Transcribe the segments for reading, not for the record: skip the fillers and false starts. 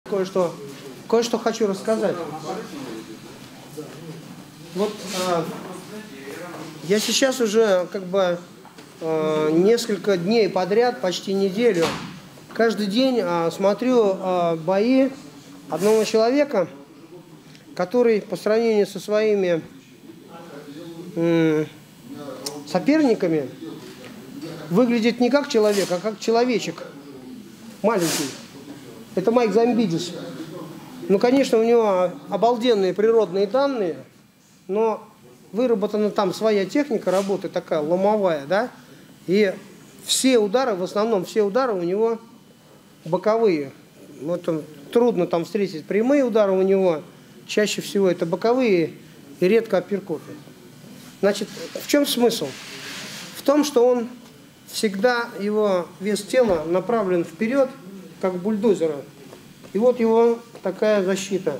Кое-что хочу рассказать. Вот я сейчас уже несколько дней подряд, почти неделю, каждый день смотрю бои одного человека, который по сравнению со своими соперниками выглядит не как человек, а как человечек маленький. Это Майк Замбидис. Ну, конечно, у него обалденные природные данные, но выработана там своя техника работы, такая ломовая, да? И все удары, в основном все удары у него боковые. Вот трудно там встретить прямые удары у него, чаще всего это боковые и редко апперкоты. Значит, в чем смысл? В том, что он всегда, его вес тела направлен вперед, как бульдозера. И вот его такая защита.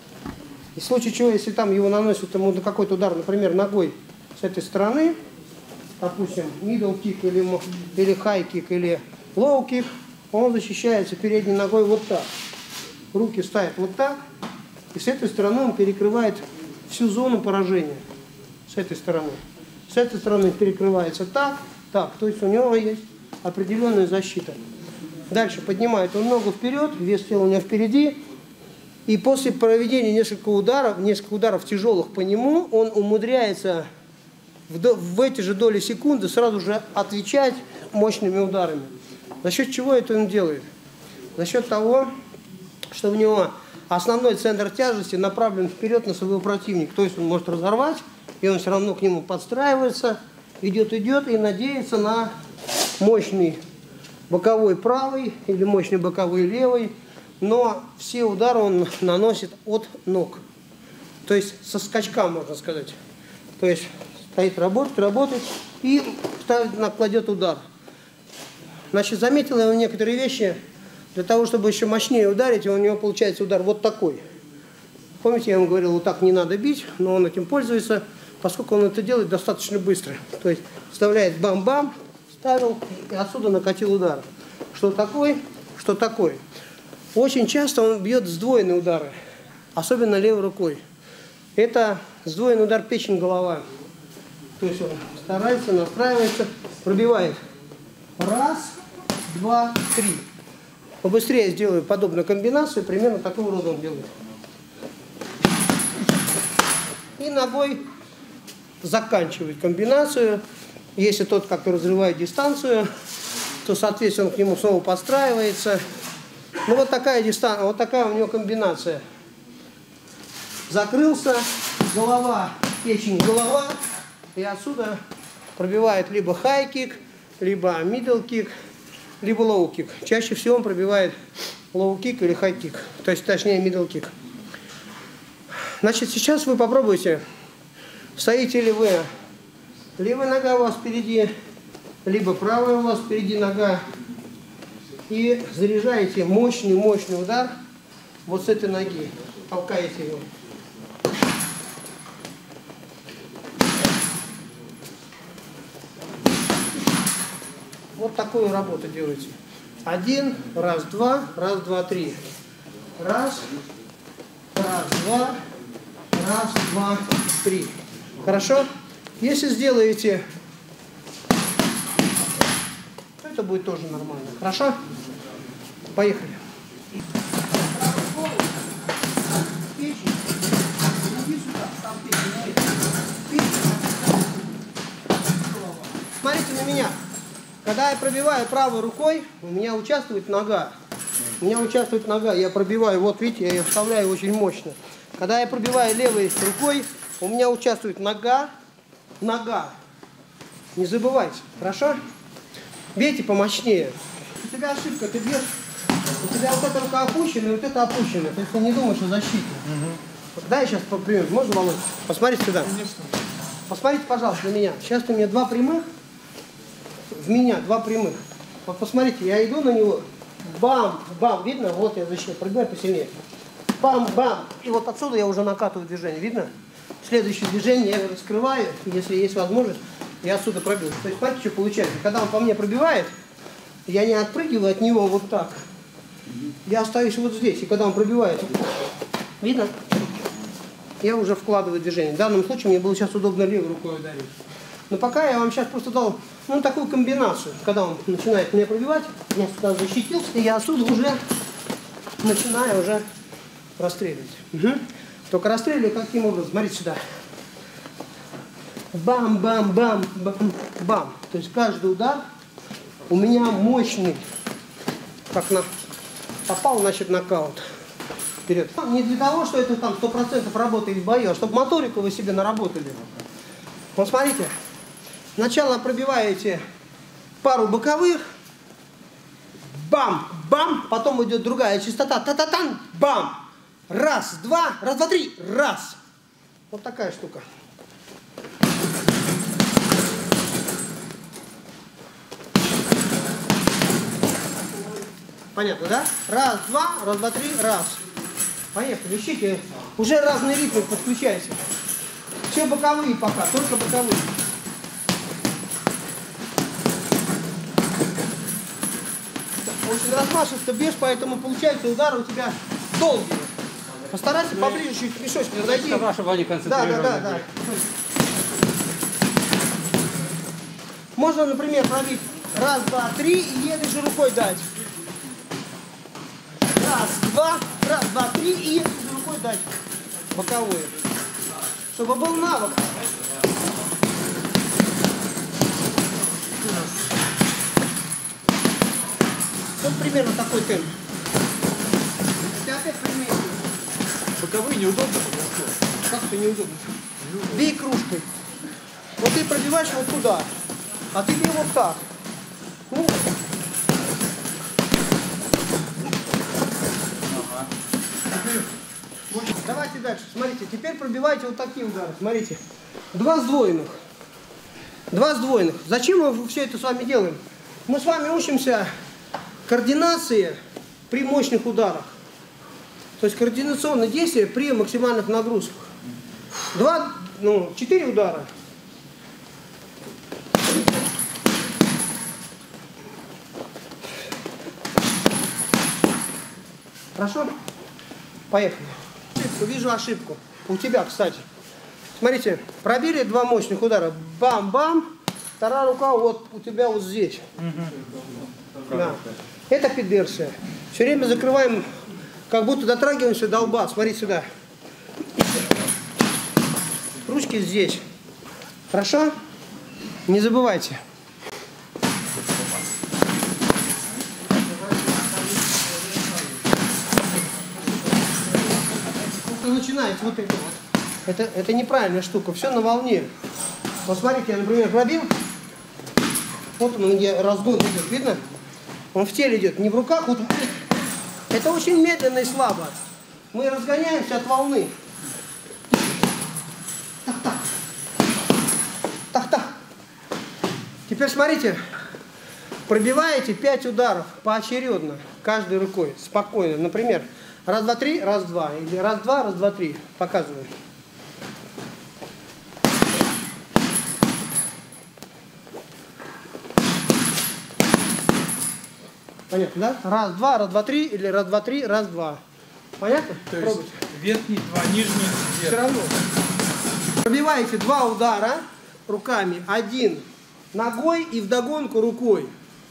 И в случае чего, если там его наносит ему какой-то удар, например, ногой с этой стороны, допустим, middle kick или high kick или low kick, он защищается передней ногой вот так. Руки ставят вот так, и с этой стороны он перекрывает всю зону поражения. С этой стороны. С этой стороны перекрывается так, так. То есть у него есть определенная защита. Дальше поднимает он ногу вперед, вес тела у него впереди. И после проведения нескольких ударов тяжелых по нему, он умудряется в эти же доли секунды сразу же отвечать мощными ударами. За счет чего это он делает? За счет того, что у него основной центр тяжести направлен вперед на своего противника. То есть он может разорвать, и он все равно к нему подстраивается, идет и надеется на мощный боковой правый или мощный боковой левый, но все удары он наносит от ног. То есть со скачка, можно сказать. То есть стоит, работает и кладет удар. Значит, заметил я некоторые вещи. Для того, чтобы еще мощнее ударить, у него получается удар вот такой. Помните, я вам говорил, вот так не надо бить, но он этим пользуется, поскольку он это делает достаточно быстро. То есть вставляет бам-бам, ставил и отсюда накатил удар. Что такое? Что такое? Очень часто он бьет сдвоенные удары, особенно левой рукой. Это сдвоенный удар печень-голова. То есть он старается, настраивается, пробивает. Раз, два, три. Побыстрее сделаю подобную комбинацию, примерно такого рода он делает. И ногой заканчивает комбинацию. Если тот как-то разрывает дистанцию, то, соответственно, он к нему снова подстраивается. Ну, вот такая дистанция, вот такая у него комбинация. Закрылся, голова, печень, голова. И отсюда пробивает либо high kick, либо middle kick, либо low kick. Чаще всего он пробивает low kick или high kick, то есть точнее middle kick. Значит, сейчас вы попробуйте, стоите ли вы, левая нога у вас впереди, либо правая у вас впереди нога, и заряжаете мощный удар вот с этой ноги, толкаете его. Вот такую работу делаете. Один, раз, два, три. Раз, два, три. Хорошо? Если сделаете, то это будет тоже нормально. Хорошо? Поехали. Смотрите на меня. Когда я пробиваю правой рукой, у меня участвует нога. Я пробиваю, вот видите, я ее вставляю очень мощно. Когда я пробиваю левой рукой, у меня участвует нога. Не забывайте, хорошо? Бейте помощнее. У тебя ошибка, ты бьешь, у тебя вот эта рука опущена и вот это опущена. То есть ты не думаешь о защите. Дай сейчас попримем. Можно, Володь? Посмотрите сюда. Конечно. Посмотрите, пожалуйста, на меня. Сейчас у меня два прямых. В меня два прямых. Вот посмотрите, я иду на него, бам, видно? Вот я защищаю, пробиваю посильнее. Бам, и вот отсюда я уже накатываю движение, видно? Следующее движение я раскрываю, если есть возможность, я отсюда пробил. То есть, смотрите, что получается. Когда он по мне пробивает, я не отпрыгиваю от него вот так, я остаюсь вот здесь, и когда он пробивает, видно? Я уже вкладываю движение. В данном случае мне было сейчас удобно левой рукой ударить. Но пока я вам сейчас просто дал такую комбинацию. Когда он начинает меня пробивать, я сюда защитился, и я отсюда уже начинаю уже расстреливать. Угу. Только расстреливаю каким образом? Смотрите сюда. Бам-бам-бам-бам-бам. То есть каждый удар у меня мощный. Как попал, значит, нокаут. Вперед. Не для того, что это там 100% работает в бою, а чтобы моторику вы себе наработали. Вот смотрите. Сначала пробиваете пару боковых. Бам, бам. Потом идет другая частота. Та-та-тан, бам. Раз, два, раз, два, три. Раз. Вот такая штука. Понятно, да? Раз, два, три, раз. Поехали, ищите. Уже разные ритмы подключайте. Все боковые пока, только боковые. Очень размашисто бежишь, поэтому получается удары у тебя долгие. Постарайся поближе чуть к мешочку подойти. Чтобы они концентрированы. Да. Можно, например, пробить раз, два, три и этой же рукой дать. Раз, два, три и этой же рукой дать. Боковую. Чтобы был навык. Вот примерно такой темп. Ты опять применишь. Боковые неудобно. Как это неудобно? Бей кружкой. Вот ты пробиваешь вот туда, а ты бей вот так. Ну. Давайте дальше. Смотрите, теперь пробивайте вот такие удары. Смотрите. Два сдвоенных. Зачем мы все это с вами делаем? Мы с вами учимся координации при мощных ударах. То есть координационные действия при максимальных нагрузках. 4 удара. Хорошо? Поехали. Вижу ошибку. У тебя, кстати. Смотрите, пробили два мощных удара. Бам-бам. Вторая рука вот у тебя вот здесь. Да. Это педерсия. Все время закрываем, как будто дотрагиваемся до лба. Смотри сюда. Ручки здесь. Хорошо? Не забывайте. Начинается вот это вот. Это неправильная штука. Все на волне. Вот смотрите, я, например, пробил. Вот он, где разгон идет. Видно? Он в теле идет, не в руках. Вот. Это очень медленно и слабо. Мы разгоняемся от волны. Так-так. Так-так. Теперь смотрите. Пробиваете 5 ударов поочередно. Каждой рукой. Спокойно. Например, раз, два, три, раз, два. Или раз, два, три. Показываю. Понятно, да? Раз, два, три, или раз, два, три, раз, два. Понятно? То есть верхний, два, нижний, вверх. Все равно. Пробиваете 2 удара руками. Один ногой и вдогонку рукой.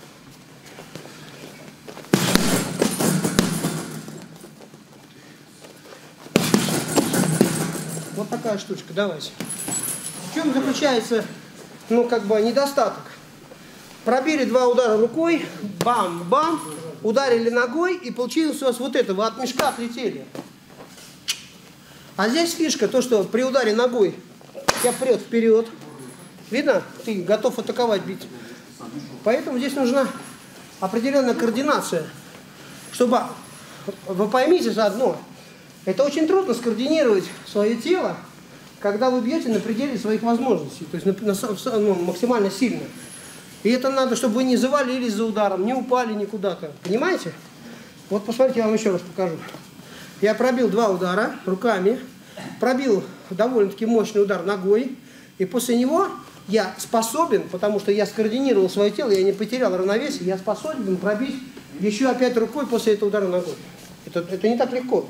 Вот такая штучка. Давайте. В чем заключается, недостаток? Пробили 2 удара рукой, бам-бам, ударили ногой, и получилось у вас вот это, вы от мешка отлетели. А здесь фишка, то, что при ударе ногой тебя прет вперед. Видно? Ты готов атаковать, бить. Поэтому здесь нужна определенная координация. Чтобы, вы поймите заодно, это очень трудно скоординировать свое тело, когда вы бьете на пределе своих возможностей, то есть максимально сильно. И это надо, чтобы вы не завалились за ударом, не упали никуда-то. Понимаете? Вот посмотрите, я вам еще раз покажу. Я пробил 2 удара руками, пробил довольно-таки мощный удар ногой, и после него я способен, потому что я скоординировал свое тело, я не потерял равновесие, я способен пробить Еще опять рукой после этого удара ногой. Это не так легко.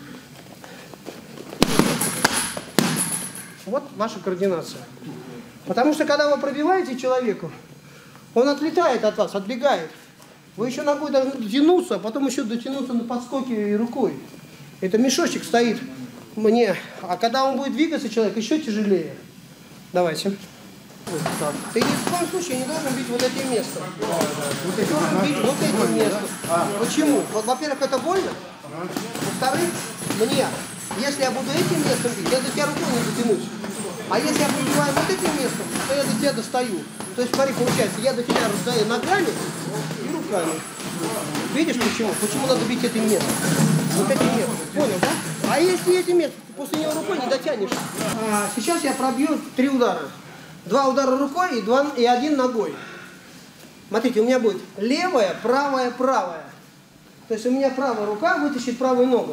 Вот ваша координация. Потому что когда вы пробиваете человеку, он отлетает от вас, отбегает. Вы еще ногой должны дотянуться, а потом еще дотянуться на подскоке и рукой. Это мешочек стоит мне. А когда он будет двигаться, человек, еще тяжелее. Давайте. Ты ни в коем случае не должен бить вот этим местом. Ты должен бить вот этим местом. Почему? Вот, во-первых, это больно. Во-вторых, мне, если я буду этим местом бить, я до тебя рукой не дотянусь. А если я пробиваю вот этим местом, то я до тебя достаю. То есть, смотри, получается, я до тебя раздаю ногами и руками. Видишь почему? Почему надо бить этим местом? Вот этим местом. Понял, да? А если этим местом, ты после него рукой не дотянешь. Сейчас я пробью 3 удара. 2 удара рукой и 1 ногой. Смотрите, у меня будет левая, правая, правая. То есть у меня правая рука вытащит правую ногу.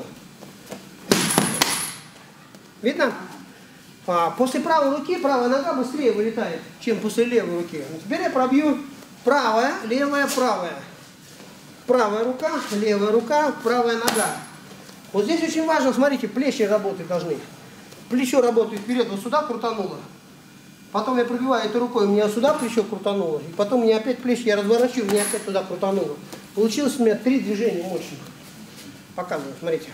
Видно? После правой руки правая нога быстрее вылетает, чем после левой руки. Теперь я пробью правая, левая, правая. Правая рука, правая нога. Вот здесь очень важно, смотрите, плечи работать должны. Плечо работает вперед, вот сюда крутануло. Потом я пробиваю этой рукой, у меня сюда плечо крутануло. И потом мне опять плечи, я разворачиваю, меня опять туда крутануло. Получилось у меня 3 движения мощных. Показываю, смотрите.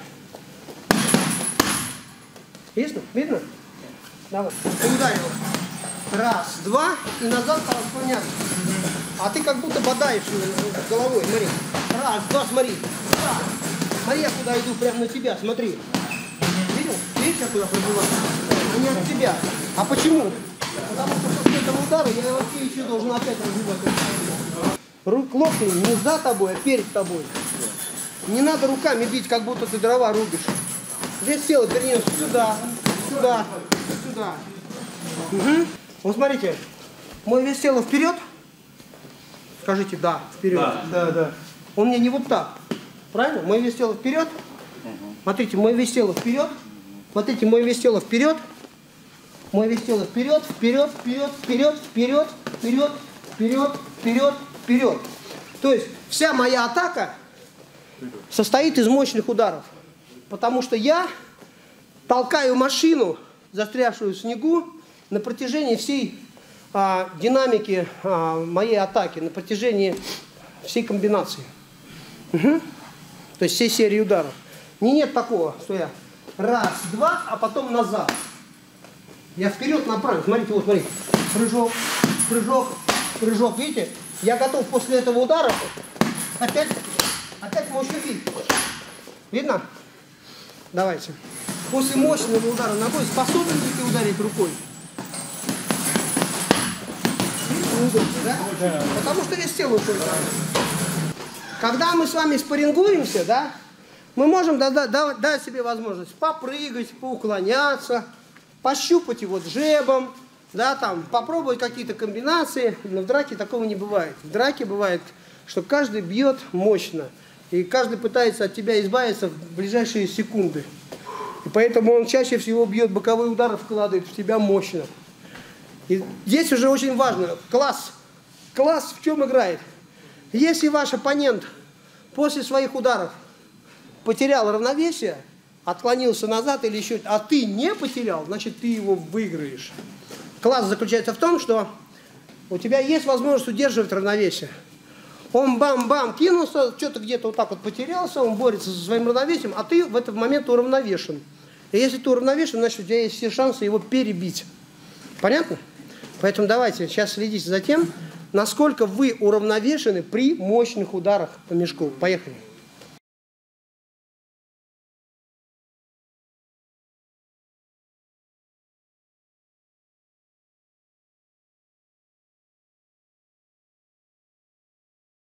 Видно? Видно? Давай. Ты ударил. 1, 2 и назад стал склоняться. А ты как будто бодаешь головой, смотри. 1, 2, смотри. Смотри, я куда иду, прямо на тебя, смотри. Видел? Видишь, я куда пробиваю? А не от тебя. А почему? Потому что после этого удара я вообще еще должен опять разбивать. Локти не за тобой, а перед тобой. Не надо руками бить, как будто ты дрова рубишь. Здесь тело вернется сюда, сюда, сюда. Угу. Вот смотрите, мой вес тела вперед. Скажите, да, вперед. Да. Он мне не вот так. Правильно? Мой вес тела вперед. Смотрите, мой вес тела вперед. Смотрите, мой вес тела вперед. Мой вес тела вперед, вперед, вперед, вперед, вперед, вперед, вперед, вперед, вперед. То есть вся моя атака состоит из мощных ударов. Потому что я толкаю машину, застрявшую в снегу, на протяжении всей динамики моей атаки, на протяжении всей комбинации. Угу. То есть всей серии ударов. Нет такого, что я 1, 2, а потом назад. Я вперед направлю. Смотрите, вот смотрите. Прыжок, прыжок, прыжок. Видите? Я готов после этого удара опять мощно бить. Видно? Давайте. После мощного удара ногой способен ли ты ударить рукой? Да? Потому что весь тело уходит. Когда мы с вами спаррингуемся, да, мы можем дать себе возможность попрыгать, поуклоняться, пощупать его джебом, да, там, попробовать какие-то комбинации. Но в драке такого не бывает. В драке бывает, что каждый бьет мощно. И каждый пытается от тебя избавиться в ближайшие секунды. И поэтому он чаще всего бьет боковые удары, вкладывает в тебя мощно. И здесь уже очень важно, класс в чем играет. Если ваш оппонент после своих ударов потерял равновесие, отклонился назад или еще, а ты не потерял, значит ты его выиграешь. Класс заключается в том, что у тебя есть возможность удерживать равновесие. Он бам-бам кинулся, что-то где-то вот так вот потерялся, он борется со своим равновесием, а ты в этот момент уравновешен. И если ты уравновешен, значит у тебя есть все шансы его перебить. Понятно? Поэтому давайте сейчас следите за тем, насколько вы уравновешены при мощных ударах по мешку. Поехали.